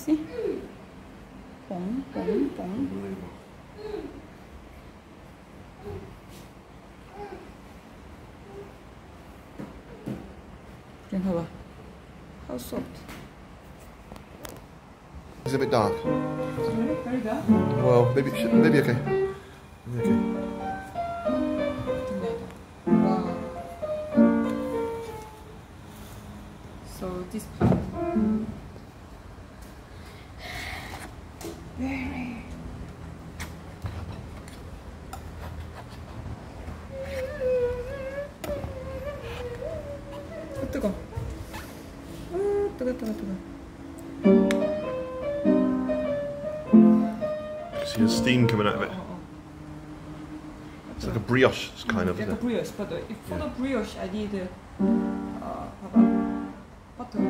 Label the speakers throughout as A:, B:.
A: See? Bong, bong, bong.
B: Unbelievable.
A: 그냥 봐봐. How soft.
B: It's a bit dark.
A: Very good.
B: Well, maybe okay. Maybe okay.
A: Wow. So this part. Very. 뜨거. 뜨거.
B: See the steam coming out of it. It's like a brioche, kind of, isn't
A: like a
B: it?
A: brioche, but for the brioche, I need 봐봐, butter.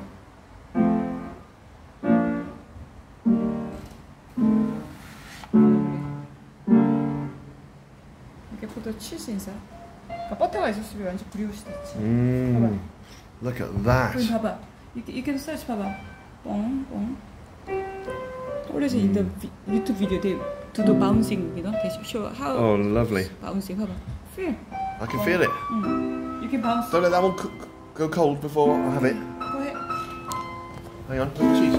A: 이렇게 for the cheese inside. 그러니까 버터가 있었으면 완전 브리오시 됐지. 봐봐.
B: Look at that.
A: 그럼 봐봐. You can search 봐봐. 뽕. Always in the YouTube video they do the bouncing, you know. They show how.
B: Oh, lovely.
A: Bouncing, 봐봐. Feel.
B: I can feel it.
A: You can bounce.
B: Don't let that one go cold before I have it.
A: Go ahead.
B: Hang on, look at the cheese.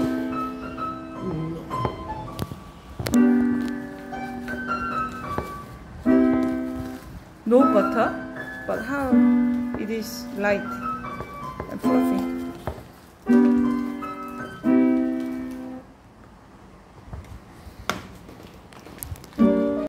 A: No butter, but how it is light.